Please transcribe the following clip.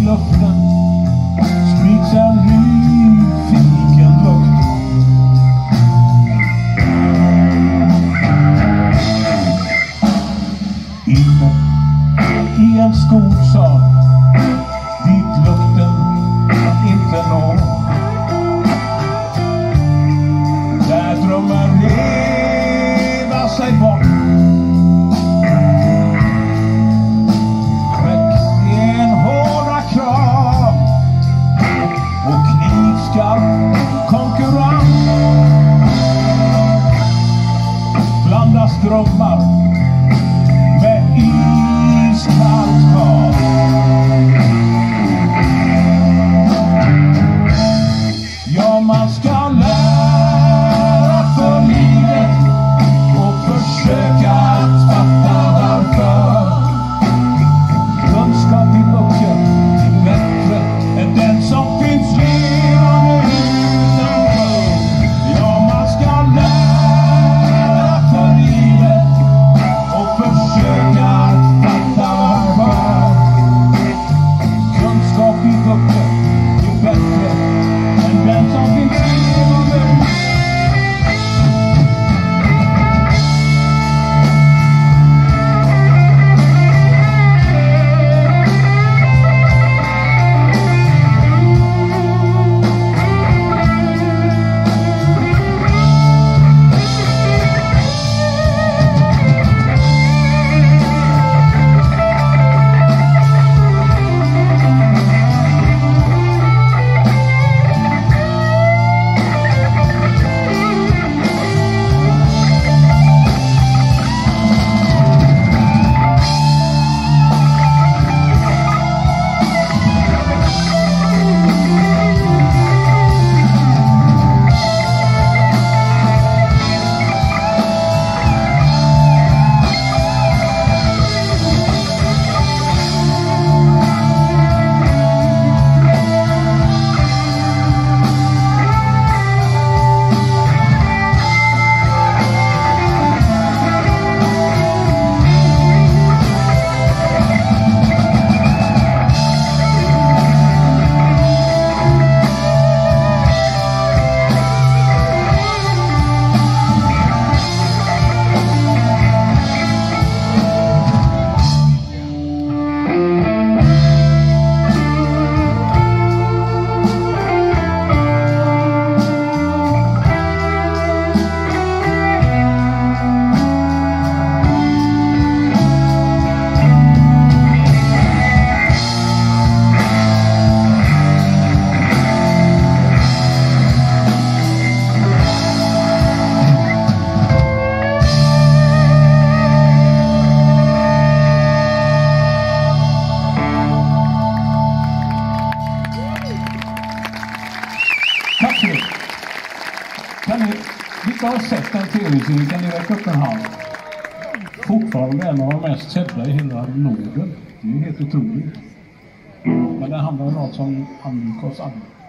luften sprids en nyfiken lukt. Inne i en skolsal dit lukten inte når, där drömmar leva sig bort. En hårda krav och knivskarp konkurrens blandas drömmar med iskallt hav. Ja, man ska lära för livet och försöka att fatta varför. Kunskap i böcker är bättre än den som finns levande utanför. Ja, man ska lära för livet och försöka att fatta varför. Kunskap i böcker är bättre än den som finns levande. Tack så mycket. Kan ni, vilka har sett den tv-serien? Kan ni räcka upp en hand? Fortfarande en av de mest sedda i hela Norden. Det är helt otroligt. Men det handlar om något som angick oss alla.